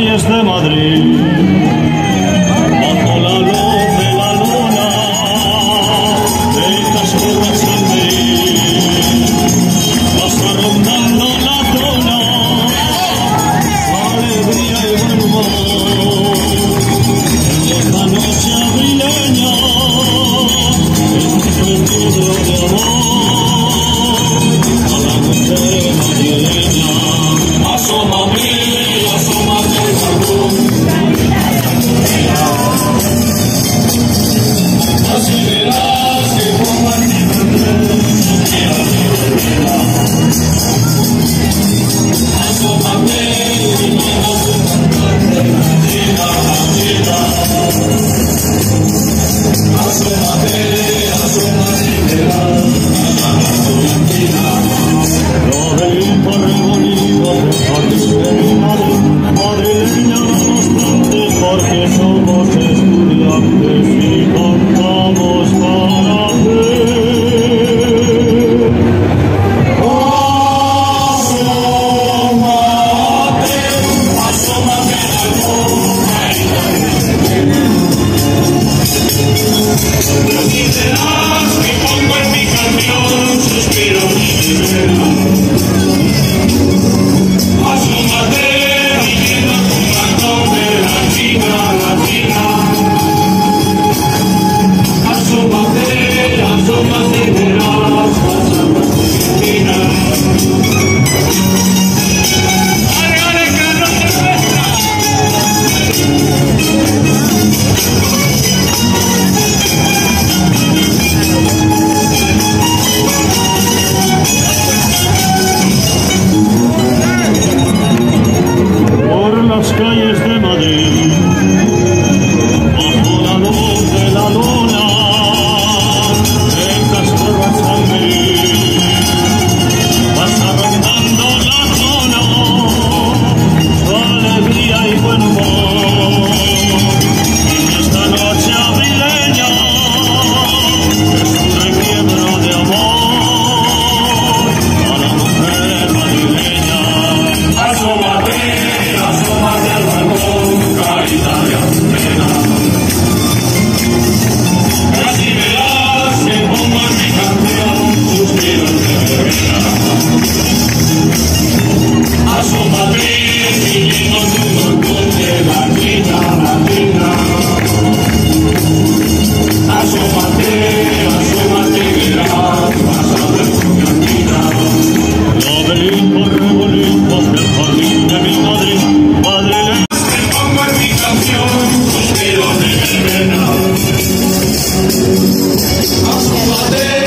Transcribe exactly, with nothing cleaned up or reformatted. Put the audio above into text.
calles de Madrid, bajo la luz de la luna, dejas curvas en mí, vas rondando la zona, alegría y buen humor. En esta noche abrileña, este sentido de amor, a la mujer madrileña. Asómame, asómate al balcón, así verás que como a ti me asómate y me vas a encontrarte la vida, la vida. Asómate, asómate y verás la vida. Lo ven por el bonito de mi madre, madrileña bastante, porque somos estudiantes y cantamos para ver. Asómate, asómate al y verás que pongo en mi canción suspiros de verdad. Asómate y llena tu cantón de latina, latina. Asómate, asómate y verás pasar Argentina. ¡Ale, ale, que no te cuesta! Por las calles de Madrid, bajo la luz de la luna, dejas curvas en mí, vas rondando la zona, su alegría y buen humor. En esta noche abrileña es un requiebro de amor a la mujer madrileña. Asómate, asómate al balcón, carita de azucena. Así verás que pongo en mi canción suspiros de verbena. Asómate, siguiendo tu balcón de latina, latina. Asómate, asómate y verás pasar Argentina. Lo ven por rebolitos del jardín de mi madre, madrileña. Te pongo en mi canción suspiros de verbena. Asómate.